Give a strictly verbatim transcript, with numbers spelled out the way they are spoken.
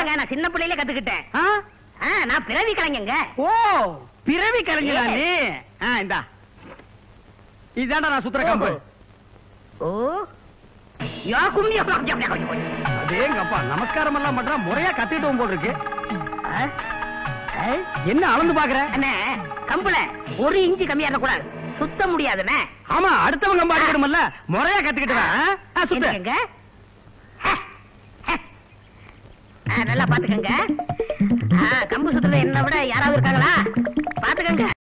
இல்லங்க நான் சின்ன பிள்ளையில கத்துக்கிட்டேன். நான் பிறவி கலைஞங்க. ஓ பிறவி கலைஞரா நீ? இந்தா இதாண்டா நான் சுத்துற கம்பு. ஓ யா கும்மி அதேங்கப்பா நமஸ்காரம் எல்லாம் பண்றா முறையா கத்திட்டு போல் இருக்கு. என்ன அளந்து பாக்குற? அண்ணே கம்புல ஒரு இன்ச்சு கம்மியா இருக்கக்கூடாது, சுத்த முடியாதுண்ணே. ஆமா அடுத்தவங்க கம்பு அடிக்கணும்ல, முறையா கத்துக்கிட்டு சுத்துங்க. நல்லா பாத்துக்கங்க. கம்பு சுத்துறது என்ன விட யாராவது இருக்காங்களா? பாத்துக்கங்க.